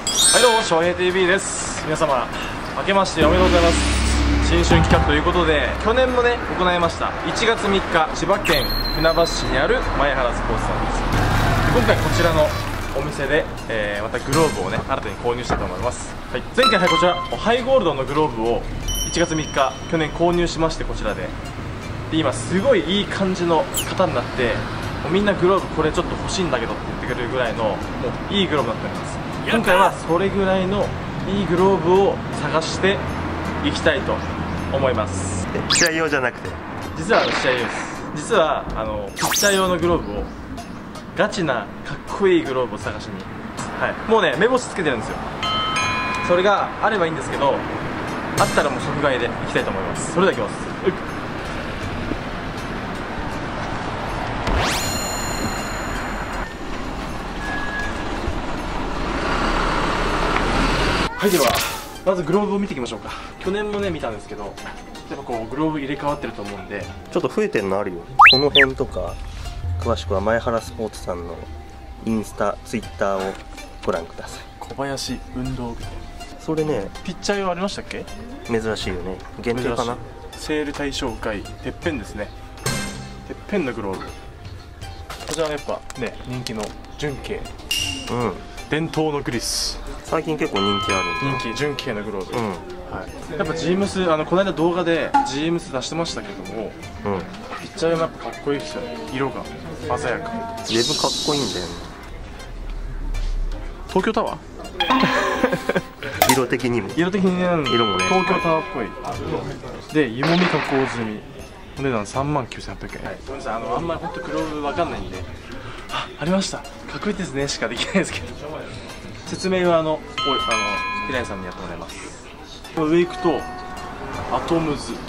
はいどうも、翔平 TV です。皆様明けましておめでとうございます。新春企画ということで、去年もね行いました1月3日千葉県船橋市にある前原スポーツさんです。今回こちらのお店で、またグローブをね新たに購入したいと思います。はい、前回こちらハイゴールドのグローブを1月3日去年購入しまして、こちらで今すごいいい感じの型になって、もうみんなグローブこれちょっと欲しいんだけどって言ってくれるぐらいのもういいグローブになっております。今回はそれぐらいのいいグローブを探していきたいと思います。 試合用じゃなくて、 実は試合用です。実はピッチャー用のグローブを、ガチなかっこいいグローブを探しに、はい、もうね目星つけてるんですよ。それがあればいいんですけど、あったらもう即買いでいきたいと思います。それではいきます。はい、ではまずグローブを見ていきましょうか。去年もね見たんですけど、やっぱこうグローブ入れ替わってると思うんで、 ちょっと増えてるのあるよ。この辺とか詳しくは前原スポーツさんのインスタ、ツイッターをご覧ください。 小林運動具店、 それね、 ピッチャー用ありましたっけ？ 珍しいよね。限定かな。 セール対象外てっぺんですね。てっぺんのグローブ、こちらはやっぱね人気の純系、伝統のグリス、最近結構人気ある。人気純系のグローブ、はい、やっぱジームス、この間動画でジームス出してましたけども、ピッチャー用もやっぱかっこいいですよね。色が鮮やか、 ウェブかっこいいんだよね。 東京タワー色的にも、 色もね、東京タワーっぽいで、湯もみ加工済み、お値段39,800円。はい、ごめんなさい、あんまり本当グローブわかんないんで、ありました、かっこいいですねしかできないですけど、説明は平井さんにやってもらいます。上行くとアトムズ、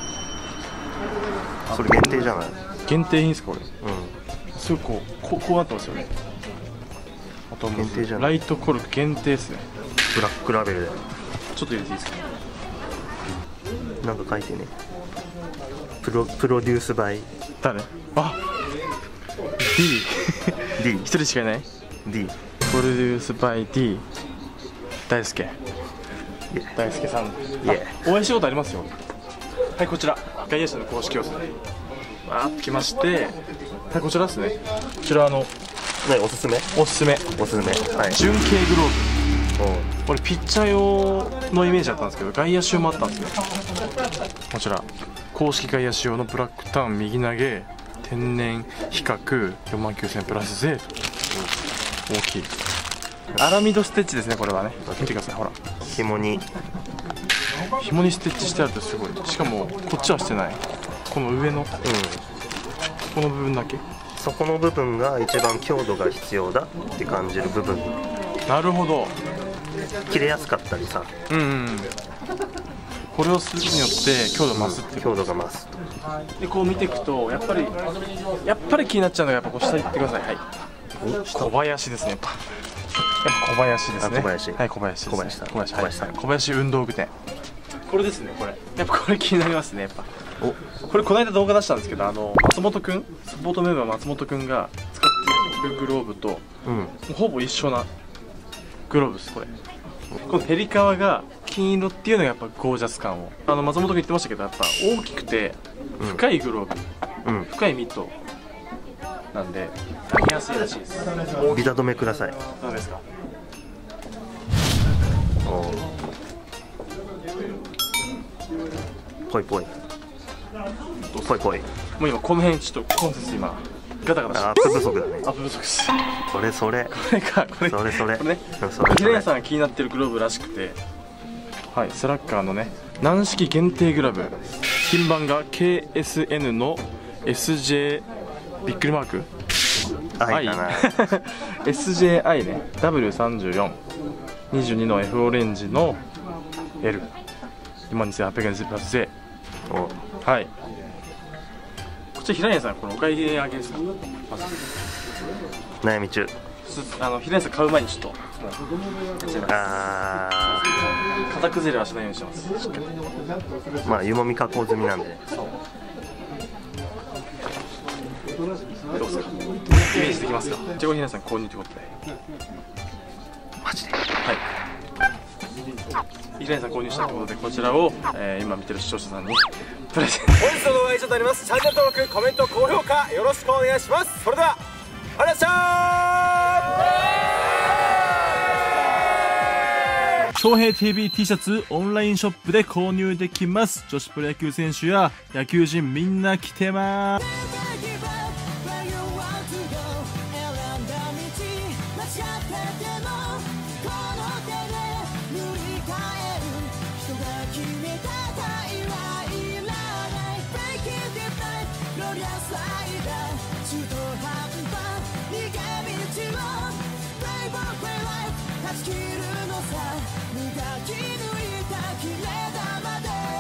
それ限定じゃない？ 限定品ですかこれ？すごいこうなってますよね。アトムズ限定じゃない？ ライトコルク限定ですね。 ブラックラベルでちょっと入れていいですか？ なんか書いてね。プロデュースバイ誰？あ、D 一人しかいない。 D プロデュースバイ D 大輔さん、お会いしたことありますよ。はい、こちら外野手の公式用ですね。わーっと来まして、はい、こちらですね。こちらおすすめ、はい、純系グローブ。これピッチャー用のイメージだったんですけど、外野手用もあったんですよ。こちら公式外野手用のブラックターン右投げ天然比較49,000プラス税、大きいアラミドステッチですね。これはね、見てください、ほら紐にステッチしてあるとすごい。しかもこっちはしてない、この上の、この部分だけ、 そこの部分が一番強度が必要だって感じる部分。 なるほど。 切れやすかったりさ、 これをすることによって強度増すっていう、 強度が増す。 でこう見ていくとやっぱり気になっちゃうのが、やっぱこう下行ってください。はい、小林ですね。やっぱ小林ですね。はい、小林運動具店、これですね。これやっぱこれ気になりますね。やっぱこれこの間動画出したんですけど、松本くん、サポートメンバー松本くんが使ってるグローブと、ほぼ一緒なグローブです。このペリカワが金色っていうのがやっぱゴージャス感を、松本くん言ってましたけど、やっぱ大きくて深いグローブ、深いミットなんで投げやすいらしいです。 ビタ止めください。 どうですか？ ぽい。もう今この辺ちょっとコンセント今ガタガタして、 アップ不足だね。 アップ不足です。 これね、平井さんが気になってるグローブらしくて、はい、スラッガーのね軟式限定グラブ、品番が KSN の SJ びっくりマーク I かな SJI ね、 W34 22の F オレンジの L、 42,800円プラス税。はい、こっち平井さん、このお買い上げですか？ 悩み中。 平井さん買う前にちょっと型崩れはしないようにしてます。しっかり、 まあ湯もみ加工済みなんで。 どうですか、イメージできますか？じゃあ平井さん購入ということで。 マジで、 はい。 池谷さん購入したということで、こちらを、今見てる視聴者さんにプレゼント。 本日の動画は以上となります。チャンネル登録、コメント、高評価よろしくお願いします。それではありがとうございました。 翔平 TV T シャツオンラインショップで購入できます。女子プロ野球選手や野球人みんな来てます。 磨き抜いた切れ玉で